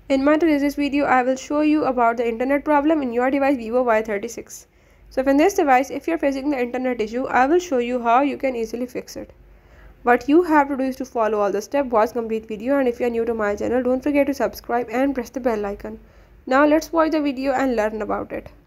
In my today's video, I will show you about the internet problem in your device Vivo Y36. So in this device, if you're facing the internet issue, I will show you how you can easily fix it. What you have to do is to follow all the steps, watch complete video, and if you are new to my channel, don't forget to subscribe and press the bell icon. Now let's watch the video and learn about it.